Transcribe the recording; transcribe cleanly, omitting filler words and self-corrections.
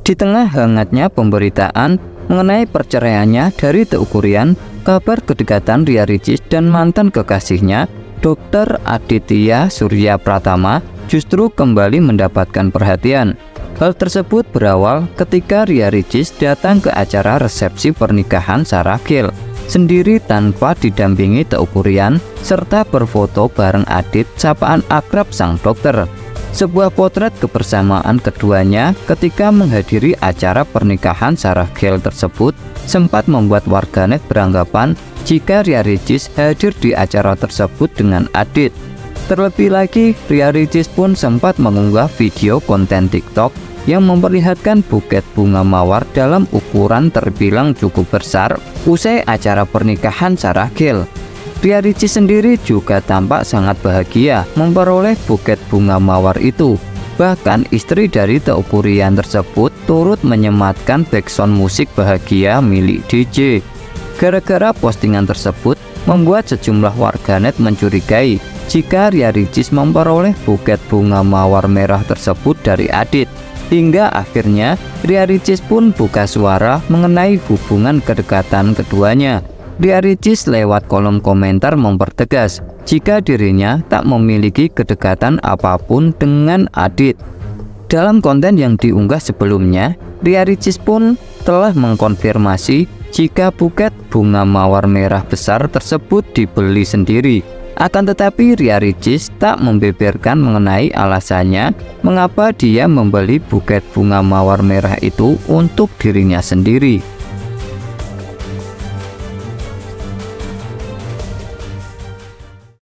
Di tengah hangatnya pemberitaan mengenai perceraiannya dari Teuku Ryan, kabar kedekatan Ria Ricis dan mantan kekasihnya, Dr. Aditya Surya Pratama, justru kembali mendapatkan perhatian. Hal tersebut berawal ketika Ria Ricis datang ke acara resepsi pernikahan Sarah Gil sendiri tanpa didampingi Teuku Ryan, serta berfoto bareng Adit sapaan akrab sang dokter. Sebuah potret kebersamaan keduanya ketika menghadiri acara pernikahan Sarah Gil tersebut sempat membuat warganet beranggapan jika Ria Ricis hadir di acara tersebut dengan Adit. Terlebih lagi, Ria Ricis pun sempat mengunggah video konten TikTok yang memperlihatkan buket bunga mawar dalam ukuran terbilang cukup besar usai acara pernikahan Sarah Gil. Ria Ricis sendiri juga tampak sangat bahagia memperoleh buket bunga mawar itu. Bahkan istri dari Teuku Ryan tersebut turut menyematkan backsound musik bahagia milik DJ. Gara-gara postingan tersebut membuat sejumlah warganet mencurigai jika Ria Ricis memperoleh buket bunga mawar merah tersebut dari Adit. Hingga akhirnya Ria Ricis pun buka suara mengenai hubungan kedekatan keduanya. Ria Ricis lewat kolom komentar mempertegas jika dirinya tak memiliki kedekatan apapun dengan Adit. Dalam konten yang diunggah sebelumnya, Ria Ricis pun telah mengkonfirmasi jika buket bunga mawar merah besar tersebut dibeli sendiri. Akan tetapi Ria Ricis tak membeberkan mengenai alasannya mengapa dia membeli buket bunga mawar merah itu untuk dirinya sendiri.